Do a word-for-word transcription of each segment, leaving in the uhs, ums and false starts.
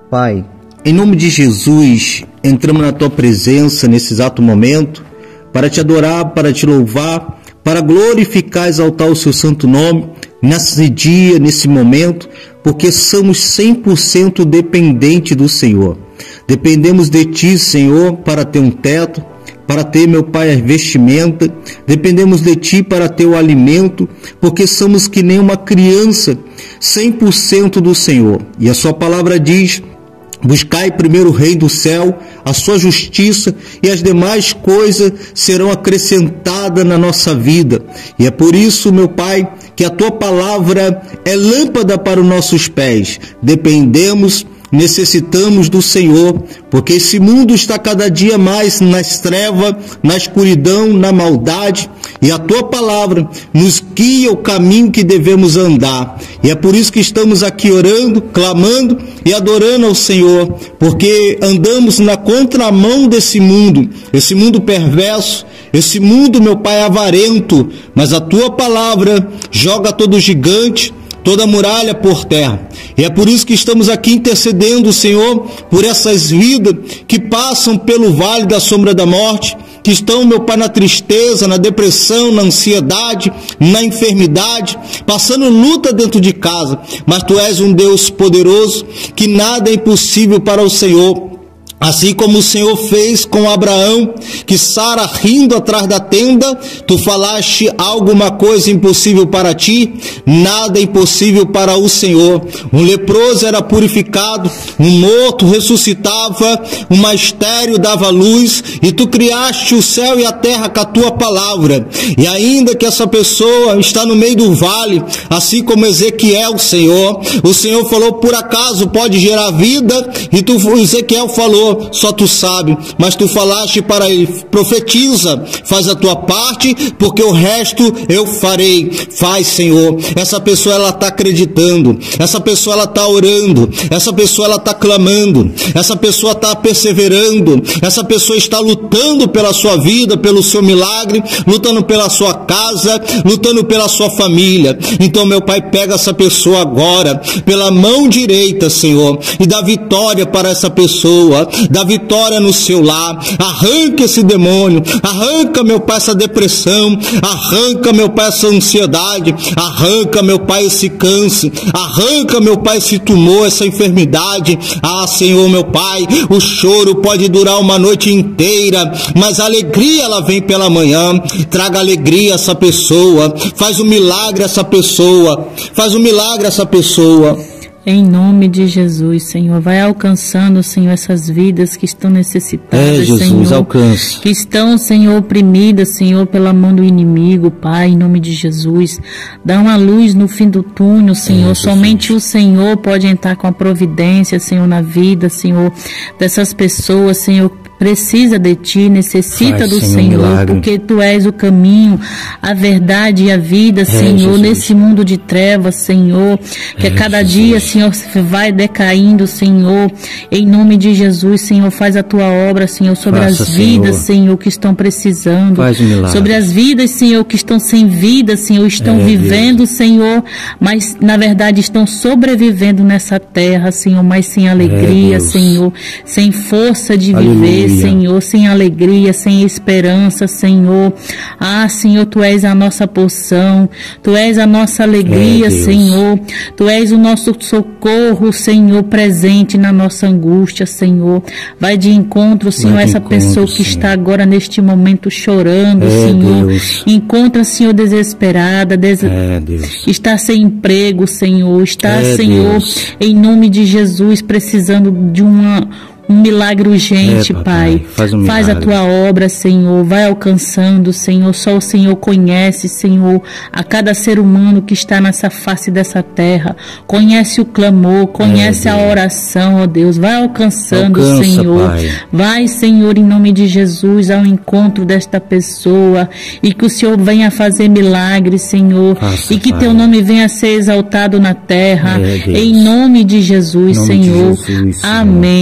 Pai, em nome de Jesus, entramos na Tua presença nesse exato momento para Te adorar, para Te louvar, para glorificar e exaltar o Seu santo nome nesse dia, nesse momento, porque somos cem por cento dependentes do Senhor. Dependemos de Ti, Senhor, para ter um teto, para ter, meu Pai, a vestimenta. Dependemos de Ti para ter o alimento, porque somos que nem uma criança, cem por cento do Senhor. E a Sua palavra diz: buscai primeiro o reino do céu, a sua justiça, e as demais coisas serão acrescentadas na nossa vida. E é por isso, meu Pai, que a Tua palavra é lâmpada para os nossos pés. Dependemos, necessitamos do Senhor, porque esse mundo está cada dia mais nas trevas, na escuridão, na maldade, e a Tua palavra nos guia o caminho que devemos andar. E é por isso que estamos aqui orando, clamando e adorando ao Senhor, porque andamos na contramão desse mundo, esse mundo perverso, esse mundo, meu Pai, avarento, mas a Tua palavra joga todo gigante, toda muralha por terra. E é por isso que estamos aqui intercedendo, Senhor, por essas vidas que passam pelo vale da sombra da morte, que estão, meu Pai, na tristeza, na depressão, na ansiedade, na enfermidade, passando luta dentro de casa. Mas Tu és um Deus poderoso, que nada é impossível para o Senhor. Assim como o Senhor fez com Abraão, que Sara rindo atrás da tenda, Tu falaste alguma coisa impossível para Ti, nada é impossível para o Senhor. Um leproso era purificado, um morto ressuscitava, uma estéril dava luz, e Tu criaste o céu e a terra com a Tua palavra. E ainda que essa pessoa está no meio do vale, assim como Ezequiel, Senhor, o Senhor falou: por acaso pode gerar vida? E tu, Ezequiel falou: só Tu sabe, mas Tu falaste para ele: profetiza, faz a tua parte, porque o resto eu farei. Faz, Senhor. Essa pessoa, ela está acreditando, essa pessoa, ela está orando, essa pessoa, ela está clamando, essa pessoa está perseverando, essa pessoa está lutando pela sua vida, pelo seu milagre, lutando pela sua casa, lutando pela sua família. Então, meu Pai, pega essa pessoa agora pela mão direita, Senhor, e dá vitória para essa pessoa, dá vitória no seu lar. Arranca esse demônio, arranca, meu Pai, essa depressão, arranca, meu Pai, essa ansiedade, arranca, meu Pai, esse câncer, arranca, meu Pai, esse tumor, essa enfermidade. Ah, Senhor, meu Pai, o choro pode durar uma noite inteira, mas a alegria, ela vem pela manhã. Traga alegria a essa pessoa, faz um milagre a essa pessoa, faz um milagre a essa pessoa. Em nome de Jesus, Senhor, vai alcançando, Senhor, essas vidas que estão necessitadas, é, Jesus, Senhor, alcança. Que estão, Senhor, oprimidas, Senhor, pela mão do inimigo, Pai, em nome de Jesus. Dá uma luz no fim do túnel, Senhor, é, somente o Senhor pode entrar com a providência, Senhor, na vida, Senhor, dessas pessoas, Senhor, precisa de Ti, necessita Faz, do Senhor, Senhor porque Tu és o caminho, a verdade e a vida, é, Senhor, Jesus. Nesse mundo de trevas, Senhor, que é, a cada Jesus. dia, Senhor, vai decaindo, Senhor, em nome de Jesus, Senhor, faz a Tua obra, Senhor, sobre Faça, as vidas, Senhor. Senhor, que estão precisando, faz um milagre. Sobre as vidas, Senhor, que estão sem vida, Senhor, estão é, vivendo, Deus. Senhor, mas na verdade estão sobrevivendo nessa terra, Senhor, mas sem alegria, é, Senhor, sem força de Aleluia. Viver, Senhor, sem alegria, sem esperança, Senhor. Ah, Senhor, Tu és a nossa porção, Tu és a nossa alegria, é, Senhor. Tu és o nosso socorro, Senhor, presente na nossa angústia, Senhor. Vai de encontro, Senhor, a essa encontro, pessoa que Senhor. Está agora neste momento chorando, é, Senhor. Deus. Encontra, Senhor, desesperada, des... é, Deus. Está sem emprego, Senhor. Está, é, Senhor, Deus. Em nome de Jesus, precisando de uma um milagre urgente, é, Pai. Faz, um Faz a Tua obra, Senhor. Vai alcançando, Senhor. Só o Senhor conhece, Senhor, a cada ser humano que está nessa face dessa terra. Conhece o clamor, conhece é, a oração, ó Deus. Vai alcançando, Alcança, Senhor. Pai. Vai, Senhor, em nome de Jesus, ao encontro desta pessoa. E que o Senhor venha fazer milagres, Senhor. Faça, e que Pai. Teu nome venha ser exaltado na terra. É, em nome de Jesus, nome Senhor. De Jesus, Senhor. Amém.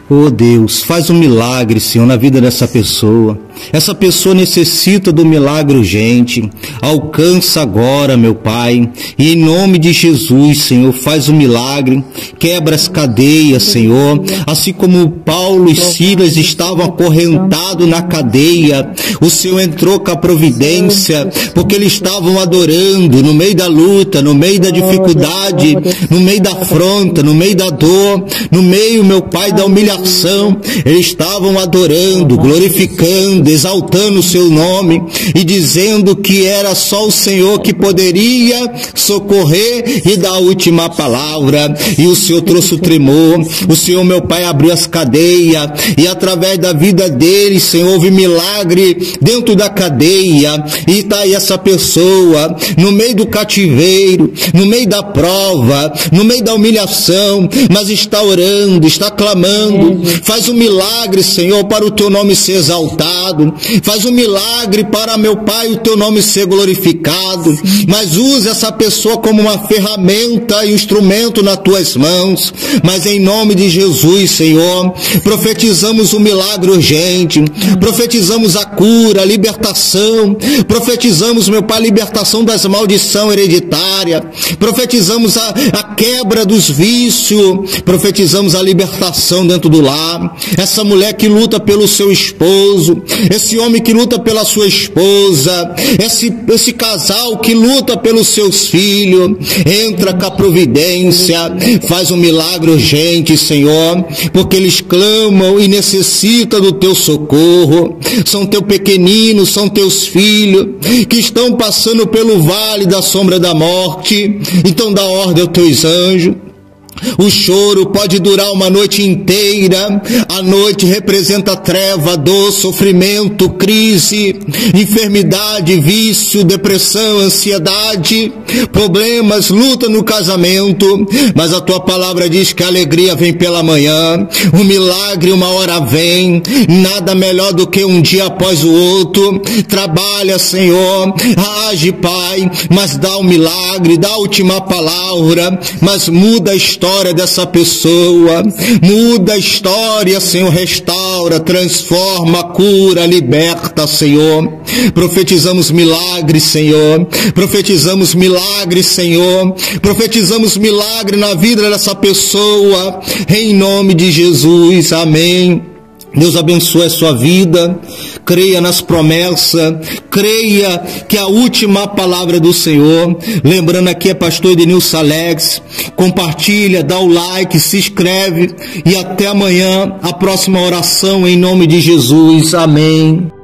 Oh Deus, faz um milagre, Senhor, na vida dessa pessoa. Essa pessoa necessita do milagre urgente. Alcança agora, meu Pai. E em nome de Jesus, Senhor, faz um milagre. Quebra as cadeias, Senhor. Assim como Paulo e Silas estavam acorrentados na cadeia, o Senhor entrou com a providência, porque eles estavam adorando no meio da luta, no meio da dificuldade, no meio da afronta, no meio da dor, no meio, meu Pai, da humilhação. Eles estavam adorando, glorificando, exaltando o seu nome e dizendo que era só o Senhor que poderia socorrer e dar a última palavra. E o Senhor trouxe o tremor, o Senhor, meu Pai, abriu as cadeias e através da vida deles, Senhor, houve milagre dentro da cadeia. E está aí essa pessoa no meio do cativeiro, no meio da prova, no meio da humilhação, mas está orando, está clamando. Faz um milagre, Senhor, para o teu nome ser exaltado. Faz um milagre para, meu Pai, o teu nome ser glorificado. Mas use essa pessoa como uma ferramenta e instrumento nas tuas mãos. Mas em nome de Jesus, Senhor, profetizamos um milagre urgente. Profetizamos a cura, a libertação. Profetizamos, meu Pai, a libertação das maldições hereditárias. Profetizamos a, a quebra dos vícios. Profetizamos a libertação dentro do lar. Essa mulher que luta pelo seu esposo, esse homem que luta pela sua esposa, esse, esse casal que luta pelos seus filhos, entra com a providência, faz um milagre urgente, Senhor, porque eles clamam e necessitam do teu socorro. São teus pequeninos, são teus filhos que estão passando pelo vale da sombra da morte. Então dá ordem aos teus anjos. O choro pode durar uma noite inteira. A noite representa treva, dor, sofrimento, crise, enfermidade, vício, depressão, ansiedade, problemas, luta no casamento. Mas a tua palavra diz que a alegria vem pela manhã, o milagre uma hora vem. Nada melhor do que um dia após o outro. Trabalha, Senhor, age, Pai, mas dá o milagre, dá a última palavra, mas muda a história dessa pessoa, muda a história, Senhor, restaura, transforma, cura, liberta, Senhor. Profetizamos milagre, Senhor, profetizamos milagre, Senhor, profetizamos milagre na vida dessa pessoa, em nome de Jesus, amém. Deus abençoe a sua vida, creia nas promessas, creia que a última palavra do Senhor. Lembrando, aqui é pastor Edenilson Alex, compartilha, dá o like, se inscreve e até amanhã, a próxima oração em nome de Jesus, amém.